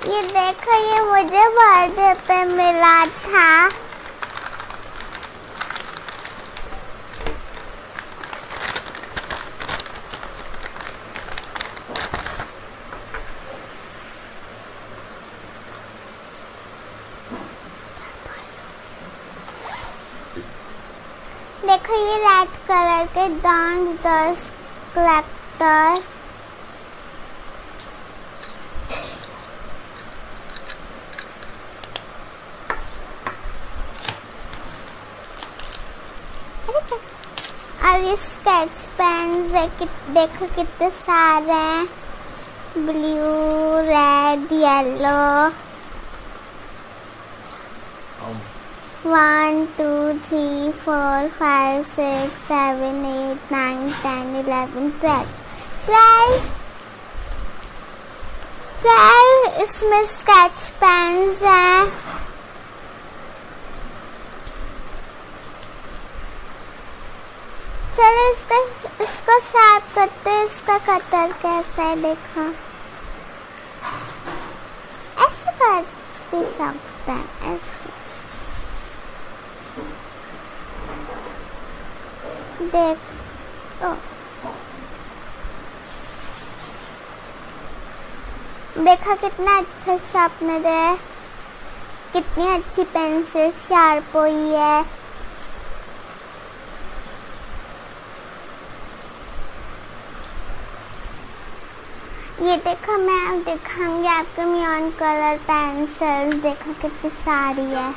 ये देखो, ये मुझे बर्थडे पे मिला था। देखो ये रेड कलर के डांस डस्ट कलेक्टर। और ये स्केच पेन्स देखो कितने सारे हैं, ब्लू, रेड, येलो। 1 2 3 4 5 6 7 8 9 10 11 12 इसमें स्केच पेन्स हैं। चलो इसको साफ करते हैं। इसका कटर कैसा है देखो, ऐसे कर भी सकते हैं, ऐसे देखा कितना अच्छा शार्पनर है, कितनी अच्छी पेंसिल शार्प हुई है। ये देखो, मैं अब दिखाऊंगी आपको नियॉन कलर पेंसिल्स। देखो कितनी सारी है।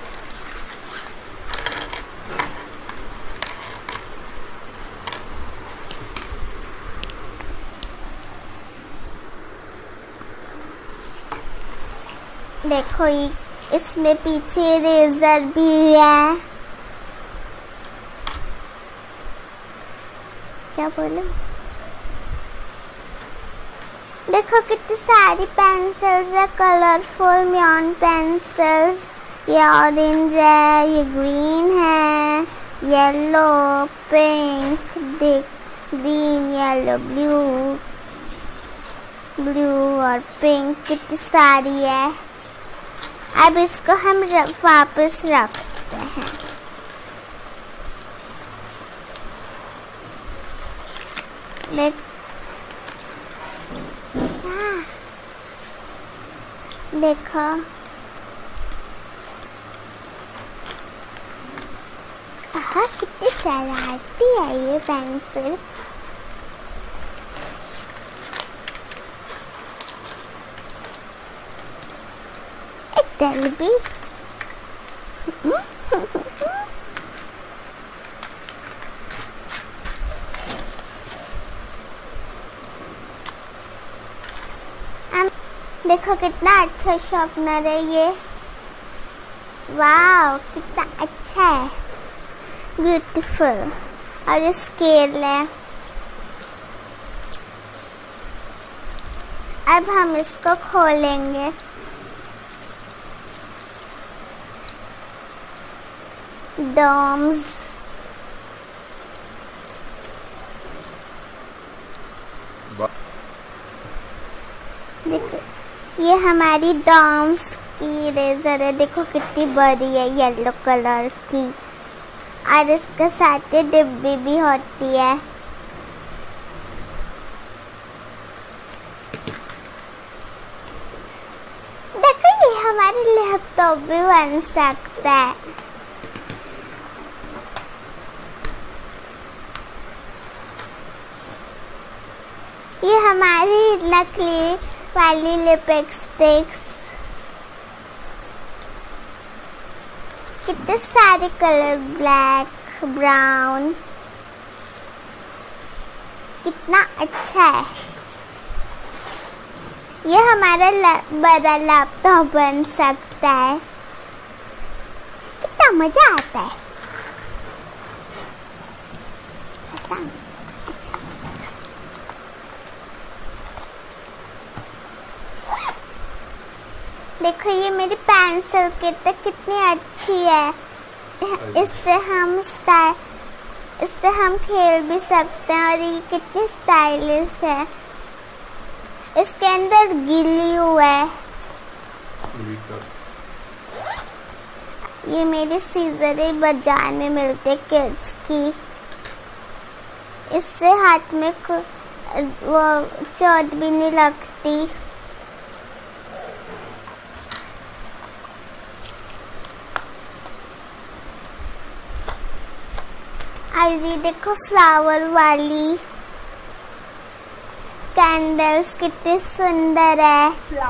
देखो ये इसमें पीछे इरेजर भी है। क्या बोलूं? देखो कितनी सारी पेंसिल्स है, कलरफुल नियॉन पेंसिल्स। ये ऑरेंज है, ये ग्रीन है, yellow, pink, green, yellow, blue और पिंक, कितनी सारी है। अब इसको हम वापस रखते हैं। देखो कितनी शरारती है ये पेंसिल। डल भी देखो कितना अच्छा शार्पनर है ये। वाव कितना अच्छा है, ब्यूटीफुल। और ये स्केल है। अब हम इसको खोलेंगे। डॉम्स, देखो ये हमारी डॉम्स की इरेजर है। देखो कितनी बड़ी है, येलो कलर की। और इसके साथ डिब्बी भी होती है। देखो ये हमारे लैपटॉप भी बन सकता है। ये हमारी नकली वाली लिपस्टिक्स। कितने सारे कलर, ब्लैक, ब्राउन, कितना अच्छा है। ये हमारा बड़ा लैपटॉप बन सकता है। कितना मजा आता है। अच्छा। देखो ये मेरी पेंसिल कितनी अच्छी है। इससे हम खेल भी सकते हैं। और ये कितनी स्टाइलिश है। इसके अंदर ग्लू है। ये मेरे सीजर है, बाजार में मिलते किड्स की। इससे हाथ में वो चोट भी नहीं लगती। ये देखो फ्लावर वाली कैंडल्स कितने सुंदर है।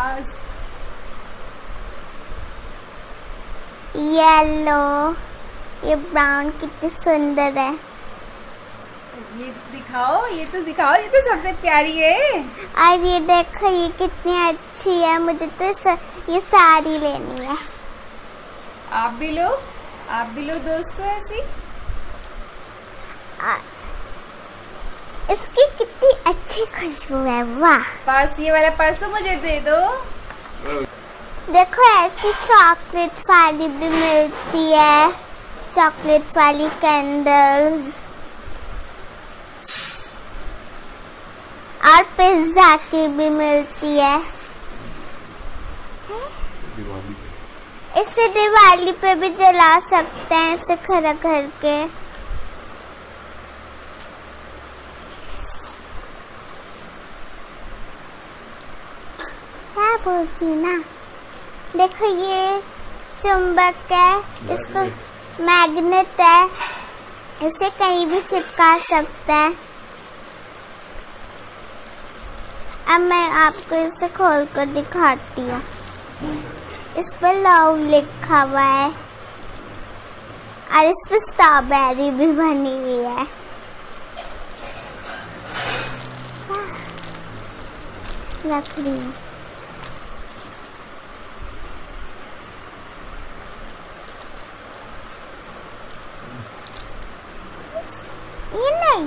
येलो, ये ब्राउन कितनी सुंदर है। ये दिखाओ, ये तो दिखाओ, ये तो सबसे प्यारी है। और ये देखो ये कितनी अच्छी है। मुझे तो ये सारी लेनी है। आप भी लो दोस्तों ऐसी। इसकी कितनी अच्छी खुशबू है, वाह। पर्स, ये वाला पर्स तो मुझे दे दो। देखो ऐसी चॉकलेट वाली भी मिलती है, चॉकलेट वाली कैंडल्स। और पिज्जा की भी मिलती है। इसे दिवाली पे भी जला सकते हैं, इसे खड़ा करके। क्या बोलती हूँ ना। देखो ये चुंबक है, इसको मैग्नेट है, इसे कहीं भी चिपका सकते हैं। अब मैं आपको इसे खोल कर दिखाती हूँ। इस पर लव लिखा हुआ है और इस पर स्ट्रॉबेरी भी बनी हुई है। रख रही हूँ। ये नहीं,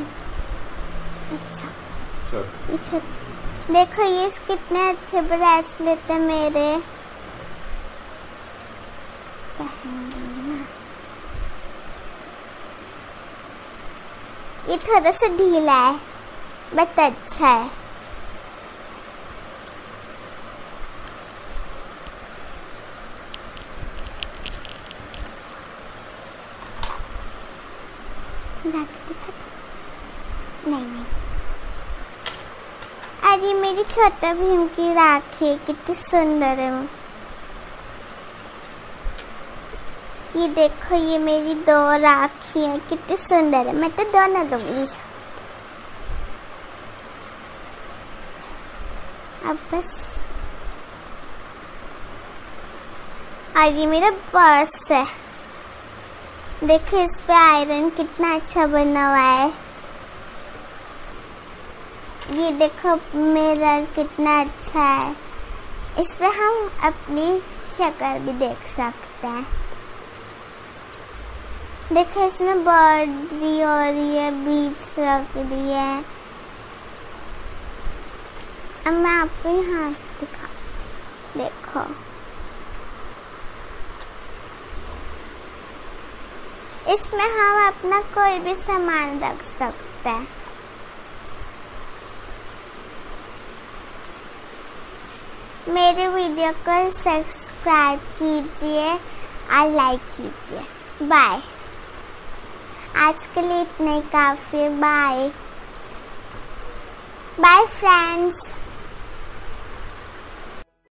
अच्छा देखो ये कितने अच्छे ब्रेसलेट है मेरे। ये थोड़ा सा ढीला है बट अच्छा है। नहीं। अरे मेरी छोटा भीम की राखी कितनी सुंदर है। ये देखो ये मेरी 2 राखी है, कितनी सुंदर है। मैं तो दोनों दूंगी। अब बस। और ये मेरा पर्स है, देखो इस पे आयरन कितना अच्छा बना हुआ है। ये देखो मिरर कितना अच्छा है, इस पे हम अपनी शक्ल भी देख सकते हैं। देखो इसमें बॉर्डरी और ये बीच रख दी है। अब मैं आपको यहाँ से दिखाती, देखो इसमें हम अपना कोई भी सामान रख सकते हैं। मेरे वीडियो को सब्सक्राइब कीजिए और लाइक कीजिए। बाय। आज के लिए इतना ही काफी। Bye bye friends.